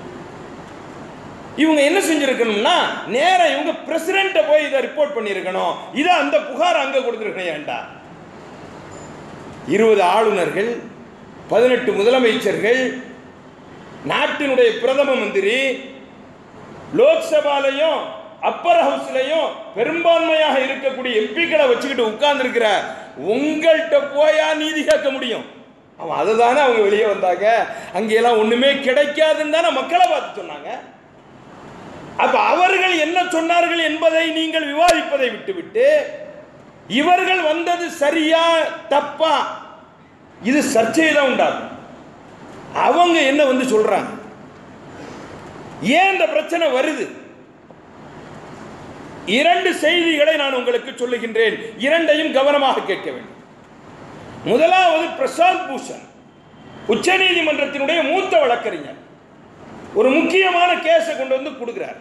இவங்க என்ன செஞ்சிருக்கணும்னா நேரம் இவங்க பிரசிடென்ட்ட போய் இதை ரிப்போர்ட் பண்ணியிருக்கணும், இதை அந்த புகார் அங்க கொடுத்துருக்கணும். ஏன்டா இருபது ஆளுநர்கள், பதினெட்டு முதலமைச்சர்கள், நாட்டினுடைய பிரதம மந்திரி, லோக்சபாலையும் அப்பர் ஹவுஸ்லையும் பெரும்பான்மையாக இருக்கக்கூடிய எம்பிக்களை வச்சுக்கிட்டு உட்கார்ந்து இருக்கிற உங்கள்கிட்ட போயா நீதி கேட்க முடியும்? அவன் அதுதானே அவங்க வெளியே வந்தாங்க. அங்கெல்லாம் ஒண்ணுமே கிடைக்காதுன்னு தானே மக்களை பார்த்து சொன்னாங்க. அப்ப அவர்கள் என்ன சொன்னார்கள் என்பதை நீங்கள் விவாதிப்பதை விட்டுவிட்டு இவர்கள் வந்தது சரியா தப்பா, இது சர்ச்சையை தான் உண்டாகும். அவங்க என்ன வந்து சொல்றாங்க, ஏன் இந்த பிரச்சனை வருது? இரண்டு செய்திகளை நான் உங்களுக்கு சொல்லுகின்றேன், இரண்டையும் கவனமாக கேட்க வேண்டும். முதலாவது, பிரசாந்த் பூஷன் உச்ச நீதிமன்றத்தினுடைய மூத்த வழக்கறிஞர் ஒரு முக்கியமான கேஸை கொண்டு வந்து கொடுக்கிறார்.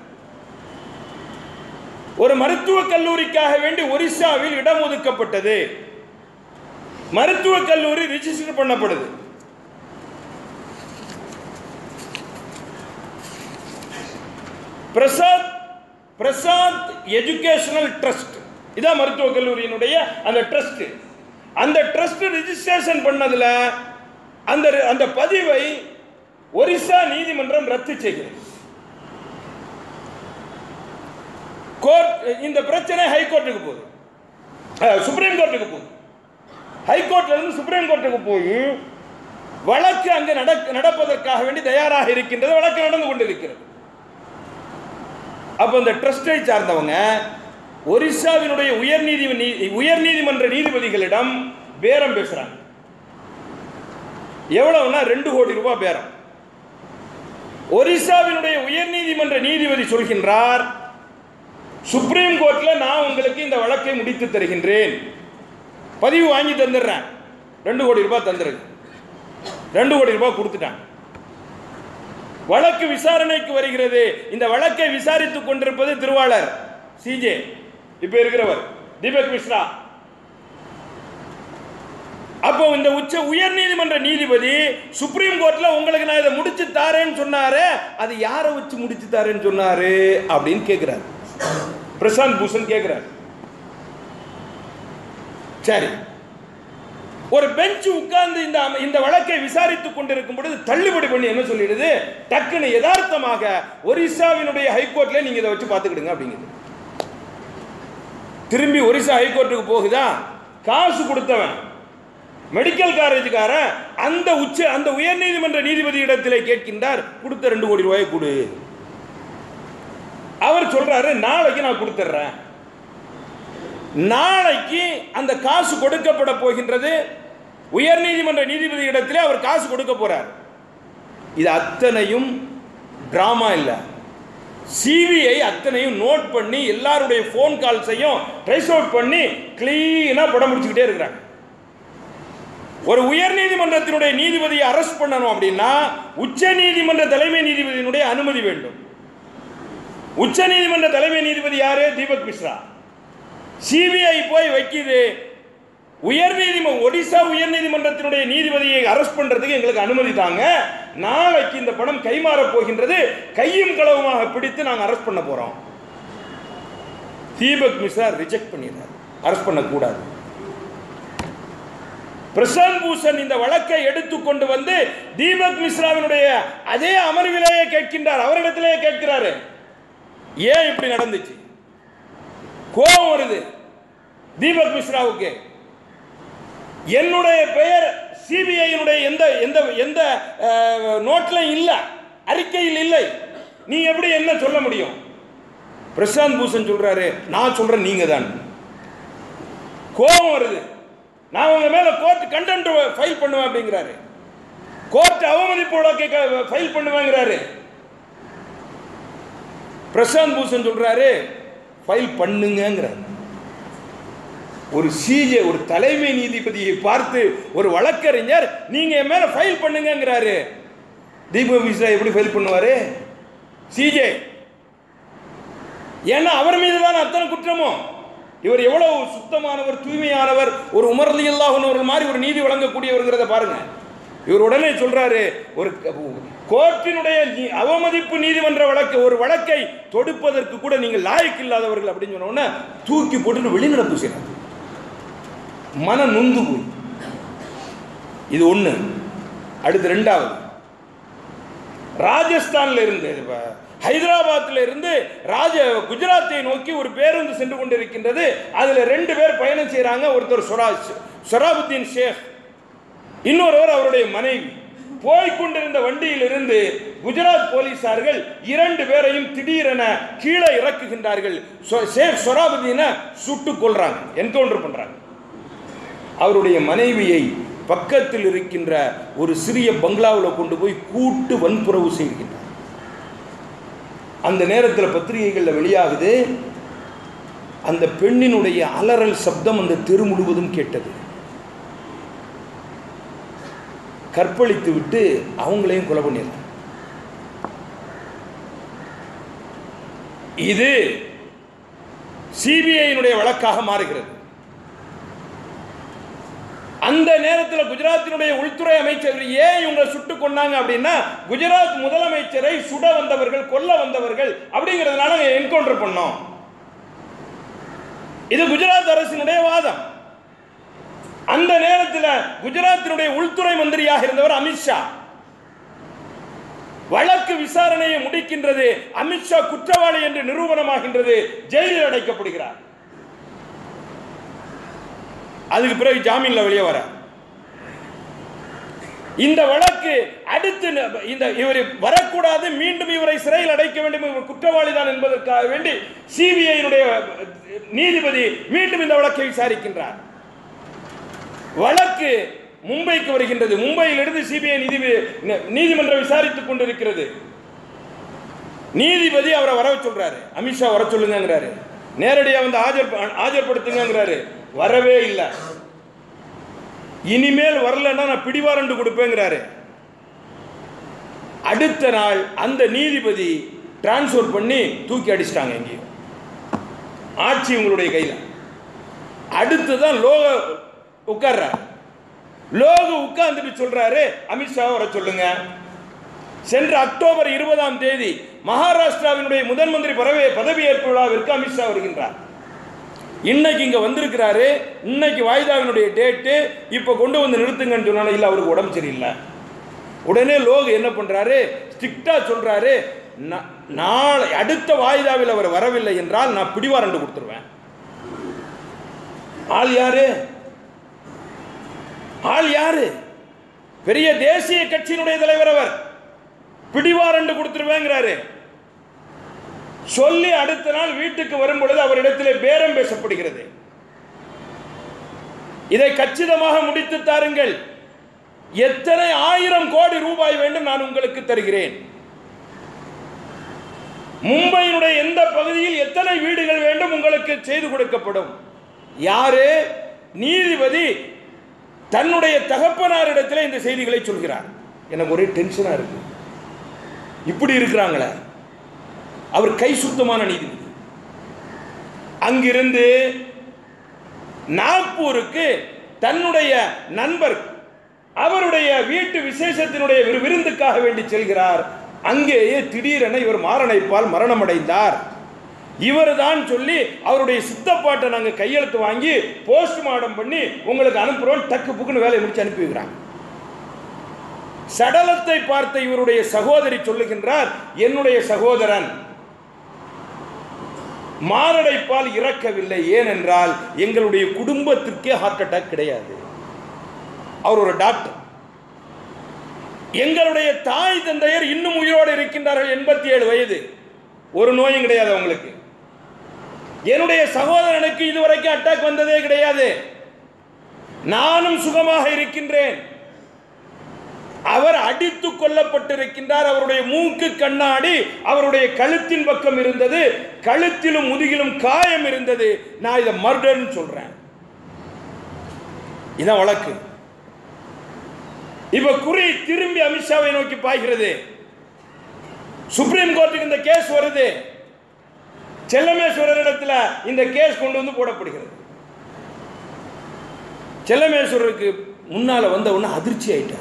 ஒரு மருத்துவக் கல்லூரிக்காக வேண்டி ஒரிசாவில் இடம் ஒதுக்கப்பட்டது. மருத்துவக் கல்லூரி ரிஜிஸ்டர் பண்ணப்படுது. பிரசாத் பிரசாத் எஜுகேஷனல் ட்ரஸ்ட், இதான் மருத்துவக் கல்லூரியினுடைய அந்த ட்ரஸ்ட். அந்த ட்ரஸ்ட் ரிஜிஸ்ட்ரேஷன் பண்ணதுல அந்த அந்த பதிவை ஒரிசா நீதிமன்றம் ரத்து செய்கிறது. கோர்ட் இந்த பிரச்சனை ஹைகோர்ட்டுக்கு போகுது, சுப்ரீம் கோர்ட்டுக்கு போகுது. ஹைகோர்ட்ல இருந்து சுப்ரீம் கோர்ட்டுக்கு போய் வழக்கு அங்கு நடப்பதற்காக வேண்டி தயாராக இருக்கின்றது. வழக்கு நடந்து கொண்டிருக்கிறது. அப்ப இந்த ட்ரஸ்டை சார்ந்தவங்க ஒரிசாவினுடைய உயர்நீதி உயர்நீதிமன்ற நீதிபதிகளிடம் பேரம் பேசுறாங்க. எவ்வளவுனா ரெண்டு கோடி ரூபாய் பேரம். ஒரிசாவினுடைய உயர்நீதிமன்ற நீதிபதி சொல்கின்றார், சுப்ரீம் கோர்ட்ல நான் உங்களுக்கு இந்த வழக்கை முடித்து தருகின்றேன், பதிவு வாங்கி தந்துடுறேன், ரெண்டு கோடி ரூபாய் தந்துருங்க. ரெண்டு கோடி ரூபாய் கொடுத்துட்டாங்க. வழக்கு விசாரணைக்கு வருகிறது. இந்த வழக்கை விசாரித்துக் கொண்டிருப்பது திருவாளர் சிஜே, இப்ப இருக்கிறவர் தீபக் மிஸ்ரா. அப்போ இந்த உச்ச உயர் நீதிமன்ற நீதிபதி சுப்ரீம் கோர்ட்ல உங்களுக்கு நான் இதை முடிச்சு தாரேன்னு சொன்னாரு, அது யாரை வச்சு முடிச்சு தாரேன்னு சொன்னாரு அப்படின்னு கேட்கிறார். பிரசாந்த் பூஷன் கேட்கிறார். சரி, ஒரு பெஞ்ச் உட்கார்ந்து இந்த இந்த வழக்கை விசாரித்துக் கொண்டிருக்கும் பொழுது தள்ளுபடி பண்ணி என்ன சொல்லிடுது, டக்குன்னு யதார்த்தமாக ஒரிசாவினுடைய ஹைகோர்ட்ல நீங்க இதை வச்சு பார்த்துக்கிடுங்க அப்படிங்குது. திரும்பி ஒரிசா ஹைகோர்ட்டுக்கு போகுதா, காசு கொடுத்தவன் மெடிக்கல் காலேஜுக்காரன் அந்த உச்ச அந்த உயர் நீதிமன்ற நீதிபதி இடத்திலே கேட்கின்றார், கொடுத்த ரெண்டு கோடி ரூபாய் கொடு. அவர் சொல்றாரு, நாளைக்கு நான் கொடுத்துட்றேன். நாளைக்கு அந்த காசு கொடுக்கப்பட போகின்றது. உயர் நீதிமன்ற நீதிபதி இடத்திலே அவர் காசு கொடுக்க போறார். இது அத்தனையும் டிராமா இல்ல, சிபிஐ அத்தனையும் நோட் பண்ணி எல்லாருடைய போன் கால்ஸையும் ட்ரேஸ் அவுட் பண்ணி கிளீனா படம் முடிச்சுக்கிட்டே இருக்கிறாங்க. ஒரு உயர் நீதிமன்றத்தினுடைய நீதிபதியை அரெஸ்ட் பண்ணணும் அப்படின்னா உச்ச நீதிமன்ற தலைமை நீதிபதியினுடைய அனுமதி வேண்டும். உச்ச நீதிமன்ற தலைமை நீதிபதி யாரு? தீபக் மிஸ்ரா. சிபிஐ போய் வைக்குது, உயர் நீதிமன்ற ஒடிசா உயர் நீதிமன்றத்தினுடைய நீதிபதியை அரெஸ்ட் பண்றதுக்கு எங்களுக்கு அனுமதி தாங்க, நாளைக்கு இந்த படம் கைமாற போகின்றது, கையும் களவுமாக பிடித்து நாங்கள் அரெஸ்ட் பண்ண போறோம். தீபக் மிஸ்ரா ரிஜெக்ட் பண்ணிடுறார், அரெஸ்ட் பண்ணக்கூடாது. பிரசாந்த் பூஷன் இந்த வழக்கை எடுத்துக்கொண்டு வந்து தீபக் மிஸ்ராவினுடைய அதே அமர்விலேயே கேட்கின்றார், அவரிடத்திலேயே கேட்கிறாரு, ஏன் இப்படி நடந்துச்சு? கோபம் வருது தீபக் மிஸ்ராவுக்கு. என்னுடைய பெயர் சிபிஐனுடைய எந்த எந்த எந்த நோட்லையும் இல்ல, அறிக்கையில் இல்லை, நீ எப்படி என்ன சொல்ல முடியும்? பிரசாந்த் பூஷன் சொல்றாரு, நான் சொல்றேன் நீங்க தான். கோபம் வருது, நான் உங்க மேல கோர்ட் கண்டெம்ட் ஃபைல் பண்ணுவேன் அப்படிங்கிறாரு. கோர்ட் அவமதிப்பு வழக்கை ஃபைல் பண்ணுவேங்கிறாரு. பிரசாந்த் பூஷன் சொல்றாரு, ஃபைல் பண்ணுங்கிறார். ஒரு சிஜே, ஒரு தலைமை நீதிபதியை பார்த்து ஒரு வழக்கறிஞர் நீங்க என் மேல ஃபைல் பண்ணுங்கிறாரு. தீபக் மிஸ்ரா எப்படி ஃபைல் பண்ணுவாரு? சிஜே. ஏன்னா அவர் மீது தான் அத்தனை குற்றமும். இவர் எவ்வளவு சுத்தமானவர், தூய்மையானவர், ஒரு உமர் ரலியல்லாஹு அன்ஹு மாதிரி ஒரு நீதி வழங்கக்கூடியவர்கிறத பாருங்க. இவர் உடனே சொல்றாரு, ஒரு கோர்ட்டினுடைய அவமதிப்பு நீதிமன்ற வழக்கு, ஒரு வழக்கை தொடுப்பதற்கு கூட நீங்கள் லாயக்கு இல்லாதவர்கள் அப்படின்னு சொன்ன உடனே தூக்கி போட்டு வெளிநடப்பு செய்யறாங்க. மன நொந்து போய் இது ஒன்று. அடுத்து ரெண்டாவது, ராஜஸ்தான்ல இருந்து ஹைதராபாத்ல இருந்து ராஜ குஜராத்தை நோக்கி ஒரு பேருந்து சென்று கொண்டிருக்கின்றது. அதுல ரெண்டு பேர் பயணம் செய்யறாங்க. ஒருத்தர் சொராஜ் சொராபுத்தீன் ஷேக், இன்னொருவர் அவருடைய மனைவி. போய்கொண்டிருந்த வண்டியில் இருந்து குஜராத் போலீசார்கள் இரண்டு பேரையும் திடீரென கீழே இறக்குகின்றார்கள். ஷேக் சொராபுத்தீனை சுட்டுக் கொள்றாங்க, என்கவுண்டர் பண்றாங்க. அவருடைய மனைவியை பக்கத்தில் இருக்கின்ற ஒரு சிறிய பங்களாவில் கொண்டு போய் கூட்டு வன்புறவு செய்கின்றார். அந்த நேரத்தில் பத்திரிகைகளில் வெளியாகுது, அந்த பெண்ணினுடைய அலறல் சப்தம் அந்த தெரு முழுவதும் கேட்டது. கற்பழித்து விட்டு அவங்களையும் கொலை பண்ணிடலாம். இது சிபிஐயினுடைய வழக்காக மாறுகிறது. அந்த நேரத்தில் குஜராத்தினுடைய உள்துறை அமைச்சர் ஏன் இவங்க சுட்டுக் கொண்டாங்க அப்படின்னா, குஜராத் முதலமைச்சரை சுட வந்தவர்கள், கொல்ல வந்தவர்கள் அப்படிங்கிறதுனால என்கவுண்டர் பண்ணோம். இது குஜராத் அரசினுடைய வாதம். அந்த நேரத்தில் குஜராத்தினுடைய உள்துறை மந்திரியாக இருந்தவர் அமித்ஷா. வழக்கு விசாரணையை முடிக்கின்றது. அமித்ஷா குற்றவாளி என்று நிரூபணமாகின்றது. ஜெயிலில் அடைக்கப்படுகிறார். அதுக்கு பிறகு ஜாமீன்ல வெளியே வர இந்த வழக்கு அடுத்து இந்த இவர் வரக்கூடாது, மீண்டும் இவரை சிறையில் அடைக்க வேண்டும், இவர் குற்றவாளி தான் என்பதற்காக வேண்டி சிபிஐ நீதிபதி மீண்டும் இந்த வழக்கை விசாரிக்கின்றார். வழக்கு மும்பைக்கு வருகின்றது. மும்பையிலிருந்து சிபிஐ நீதிமன்றம் விசாரித்துக் கொண்டிருக்கிறது. நீதிபதி அவரை வர சொல்றாரு, அமித்ஷா வர சொல்லுங்கிறாரு. நேரடியாக வந்து ஆஜர் ஆஜர்படுத்துங்கிறாரு. வரவே இல்லை. இனிமேல் வரலன்னா நான் பிடிவாரண்டு கொடுப்பேங்கிறாரு. அடுத்த நாள் அந்த நீதிபதி டிரான்ஸ்பர் பண்ணி தூக்கி அடிச்சிட்டாங்க. எங்கேயும் ஆட்சி உங்களுடைய கையில். அடுத்துதான் லோக உட்கார்றாரு. லோக உட்கார்ந்துட்டு சொல்றாரு, அமித்ஷா வர சொல்லுங்க. சென்ற அக்டோபர் இருபதாம் தேதி மகாராஷ்டிராவினுடைய முதன் மந்திரி பதவியேற்பு விழாவிற்கு அமித்ஷா வருகின்றார். இன்னைக்கு இங்க வந்திருக்கிறாரு. இன்னைக்கு வாய்தாவினுடைய டேட்டு. இப்ப கொண்டு வந்து நிறுத்துங்கன்னு சொன்னா இல்ல, அவருக்கு உடம்பு சரியில்லை. உடனே லோக் என்ன பண்றாரு, ஸ்ட்ரிக்டா சொல்றாரு, நாளை அடுத்த வாய்தாவில் அவர் வரவில்லை என்றால் நான் பிடிவாரண்டு கொடுத்துருவேன். ஆள் யாரு? ஆள் யாரு? பெரிய தேசிய கட்சியினுடைய தலைவர். அவர் பிடிவாரண்டு கொடுத்துருவேங்கிறாரு. சொல்லி அடுத்த நாள் வீட்டுக்கு வரும் பொழுது அவரிடத்தில் பேரம் பேசப்படுகிறது. இதை கச்சிதமாக முடித்து தாருங்கள், எத்தனை ஆயிரம் கோடி ரூபாய் வேண்டும் நான் உங்களுக்கு தருகிறேன். மும்பையினுடைய எந்த பகுதியில் எத்தனை வீடுகள் வேண்டும் உங்களுக்கு செய்து கொடுக்கப்படும். யாரு? நீதிபதி தன்னுடைய தகப்பனாரிடத்தில் இந்த செய்திகளை சொல்கிறார். எனக்கு ஒரே டென்ஷனா இருக்கு. இப்படி இருக்கிறாங்களே. அவர் கை சுத்தமான நீதிபதி. அங்கிருந்து நாக்பூருக்கு தன்னுடைய நண்பர் அவருடைய வீட்டு விசேஷத்தினுடைய விருந்துக்காக வேண்டி செல்கிறார். அங்கேயே திடீரென இவர் மாரடைப்பால் மரணம் அடைந்தார். இவர் தான் சொல்லி அவருடைய சித்தப்பாட்டை நாங்கள் கையெழுத்து வாங்கி போஸ்ட்மார்ட்டம் பண்ணி உங்களுக்கு அனுப்புறோம். டக்கு புக்குன்னு வேலையை முடிச்சு அனுப்பி வைக்கிறாங்க. சடலத்தை பார்த்த இவருடைய சகோதரி சொல்லுகின்றார், என்னுடைய சகோதரன் மாரடைப்பால் இறக்கவில்லை. ஏனென்றால் எங்களுடைய குடும்பத்திற்கே ஹார்ட் அட்டாக் கிடையாது. அவர் ஒரு டாக்டர். எங்களுடைய தாய் தந்தையர் இன்னும் உயிரோடு இருக்கின்றார்கள். எண்பத்தி ஏழு வயது. ஒரு நோயும் கிடையாது அவங்களுக்கு. என்னுடைய சகோதரனுக்கு இதுவரைக்கும் அட்டாக் வந்ததே கிடையாது. நானும் சுகமாக இருக்கின்றேன். அவர் அடித்துக் கொல்லப்பட்டிருக்கின்றார். அவருடைய மூக்கு கண்ணாடி அவருடைய கழுத்தின் பக்கம் இருந்தது. கழுத்திலும் முதுகிலும் காயம் இருந்தது. நான் இதை மர்டர்னு சொல்றேன். இதான் வழக்கு. இப்ப குறி திரும்பி அமித்ஷாவை நோக்கி பாய்கிறது. சுப்ரீம் கோர்ட்டுக்கு இந்த கேஸ் வருது. செல்லமேஸ்வரர் இடத்துல இந்த கேஸ் கொண்டு வந்து போடப்படுகிறது. செல்லமேஸ்வரருக்கு முன்னால வந்த உடனே அதிர்ச்சி ஆயிட்டார்.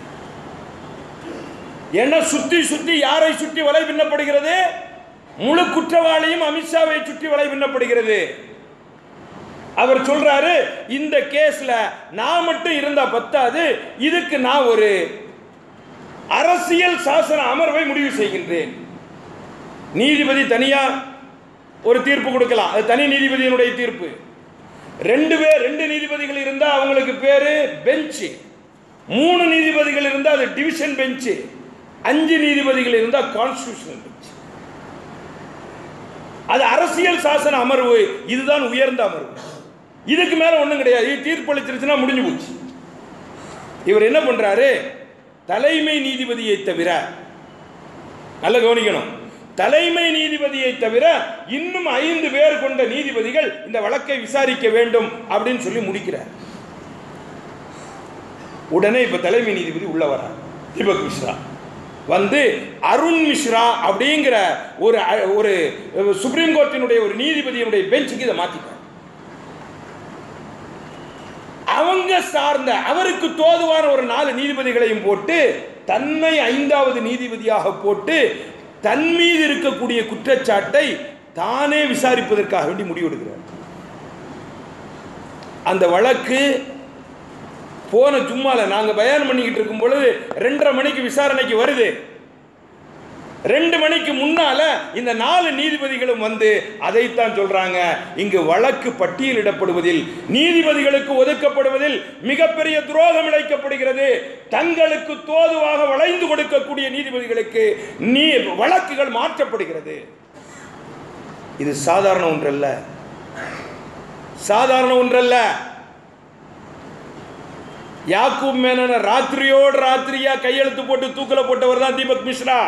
என்ன சுத்தி சுத்தி யாரை சுற்றி வலை பின்னப்படுகிறது? முழு குற்றவாளியும் அமித்ஷாவை சுற்றி வலை பின்னப்படுகிறது. அவர் சொல்றாரு, இந்த கேஸ்ல நான் மட்டும் இருந்தா பத்தாது, இதுக்கு நான் ஒரு அரசியல் சாசன அமர்வை முடிவு செய்கின்றேன். நீதிபதி தனியா ஒரு தீர்ப்பு கொடுக்கலாம், அது தனி நீதிபதியினுடைய தீர்ப்பு. ரெண்டு பேர் ரெண்டு நீதிபதிகள் இருந்தா அவங்களுக்கு பேரு பெஞ்ச். மூணு நீதிபதிகள் இருந்தா அது டிவிஷன் பெஞ்ச். அஞ்சு நீதிபதிகள் இருந்தா கான்ஸ்டிடியூஷனல் பெஞ்ச். அது அரசியல் சாசன அமர்வு. இதுதான் உயர்ந்த அமர்வு. இதுக்கு மேல ஒண்ணும் கிடையாது. இது தீர்ப்பளிச்சிருச்சுன்னா முடிஞ்சு போச்சு. இவர் என்ன பண்றாரு, தலைமை நீதிபதியை தவிர, நல்ல கவனிக்கணும், தலைமை நீதிபதியை தவிர இன்னும் ஐந்து பேர் கொண்ட நீதிபதிகள் இந்த வழக்கை விசாரிக்க வேண்டும் அப்படின்னு சொல்லி முடிக்கிறார். உடனே இப்ப தலைமை நீதிபதி உள்ள வர தீபக் மிஸ்ரா வந்து அருண் மிஸ்ரா அப்படிங்கிற ஒரு ஒரு சுப்ரீம் கோர்ட்டினுடைய ஒரு நீதிபதியினுடைய பெஞ்சுக்கு இதை மாத்திட்டார். அவங்க சார்ந்த அவருக்கு தோதுவான ஒரு நாலு நீதிபதிகளையும் போட்டு தன்னை ஐந்தாவது நீதிபதியாக போட்டு தன் மீது இருக்கக்கூடிய குற்றச்சாட்டை தானே விசாரிப்பதற்காக வேண்டி முடிவெடுக்கிறார். அந்த வழக்கு போன ஜும்மால நாங்க பயான் பண்ணிக்கிட்டு இருக்கும் பொழுது ரெண்டரை மணிக்கு விசாரணைக்கு வருது. ரெண்டு மணிக்கு முன்னால இந்த நாலு நீதிபதிகளும் வந்து அதைத்தான் சொல்றாங்க, இங்கு வழக்கு பட்டியலிடப்படுவதில் நீதிபதிகளுக்கு ஒதுக்கப்படுவதில் மிகப்பெரிய துரோகம் இழைக்கப்படுகிறது. தங்களுக்கு தோதுவாக வளைந்து கொடுக்கக்கூடிய நீதிபதிகளுக்கு நீ வழக்குகள் மாற்றப்படுகிறது. இது சாதாரண ஒன்றல்ல, சாதாரண ஒன்றல்ல. யாக்கூப் மேனன ராத்திரியோடு ராத்திரியா கையெழுத்து போட்டு தூக்கல போட்டவர் தான் தீபக் மிஸ்ரா.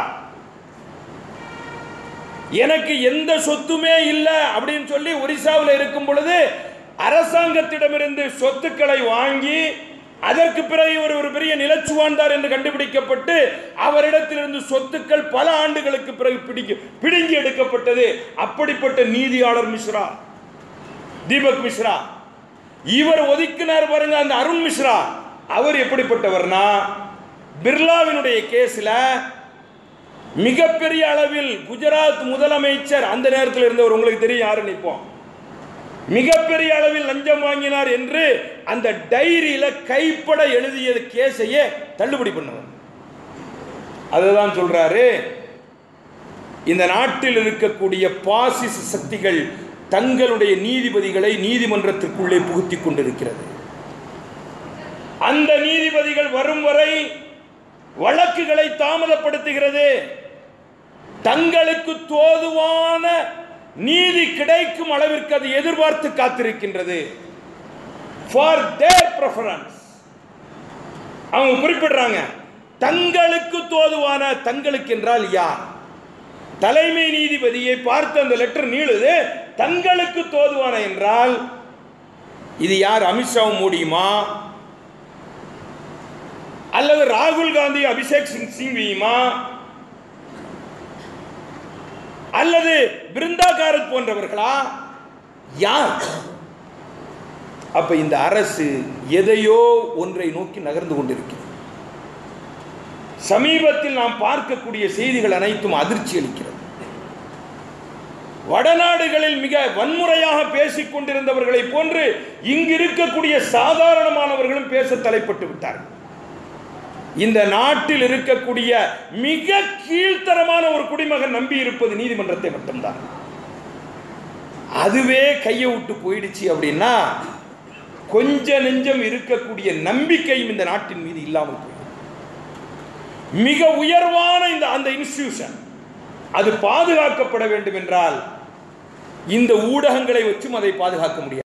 எனக்கு எந்த சொத்துமே இல்லை அப்படின்னு சொல்லி ஒரிசாவில் இருக்கும் பொழுது அரசாங்கத்திடமிருந்து சொத்துக்களை வாங்கி அதற்கு பிறகு ஒரு ஒரு பெரிய நிலச்சுவாண்டார் என்று கண்டுபிடிக்கப்பட்டு அவரிடத்திலிருந்து சொத்துக்கள் பல ஆண்டுகளுக்கு பிறகு பிடிக்க பிடுங்கி எடுக்கப்பட்டது. அப்படிப்பட்ட நீதியாளர் மிஸ்ரா, தீபக் மிஸ்ரா. இவர் ஒதுக்கினார் பாருங்க அந்த அருண் மிஸ்ரா. அவர் எப்படிப்பட்டவர்னா, பிர்லாவினுடைய கேஸ்ல மிகப்பெரிய அளவில் குஜராத் முதலமைச்சர் அந்த நேரத்தில் இருந்தவர், உங்களுக்கு தெரியும் யாரு நிற்போம், மிகப்பெரிய அளவில் லஞ்சம் வாங்கினார் என்று அந்த டைரியில கைப்பட எழுதிய கேஸையே தள்ளுபடி பண்ணவர். அதுதான் சொல்றாரு, இந்த நாட்டில் இருக்கக்கூடிய பாசிச சக்திகள் தங்களுடைய நீதிபதிகளை நீதிமன்றத்திற்குள்ளே புகுத்திக் கொண்டிருக்கிறது. அந்த நீதிபதிகள் வரும் வரை வழக்குகளை தாமதப்படுத்துகிறது. தங்களுக்கு தோதுவான நீதி கிடைக்கும் அளவிற்கு அது எதிர்பார்த்து காத்திருக்கின்றது. ஃபார் தேர் பிரெஃபரன்ஸ் அவங்க குறிப்பிடுறாங்க, தங்களுக்கு தோதுவான. தங்களுக்கு என்றால் யார்? தலைமை நீதிபதியை பார்த்து அந்த லெட்டர் நீளுது. தங்களுக்கு தோதுவான என்றால் இது யார்? அமித்ஷாவும் மோடியுமா, அல்லது ராகுல் காந்தி அபிஷேக் சிங் சிங்வியுமா, அல்லது பிருந்தா காரத் போன்றவர்களா? யார்? அப்ப இந்த அரசு எதையோ ஒன்றை நோக்கி நகர்ந்து கொண்டிருக்கிறது. சமீபத்தில் நாம் பார்க்கக்கூடிய செய்திகள் அனைத்தும் அதிர்ச்சி அளிக்கிறது. வடநாடுகளில் மிக வன்முறையாக பேசிக் கொண்டிருந்தவர்களை போன்று இங்கு இருக்கக்கூடிய சாதாரணமானவர்களும் பேச தலைப்பட்டு விட்டார்கள். இந்த நாட்டில் இருக்கக்கூடிய மிக கீழ்த்தரமான ஒரு குடிமகன் நம்பி இருப்பது நீதிமன்றத்தை மட்டும்தான். அதுவே கையை விட்டு போயிடுச்சு அப்படின்னா கொஞ்ச நெஞ்சம் இருக்கக்கூடிய நம்பிக்கையும் இந்த நாட்டின் மீது இல்லாமல் போயிடும். மிக உயர்வான இந்த அந்த இன்ஸ்டிடியூஷன் அது பாதுகாக்கப்பட வேண்டும் என்றால் இந்த ஊடகங்களை வச்சும் அதை பாதுகாக்க முடியாது.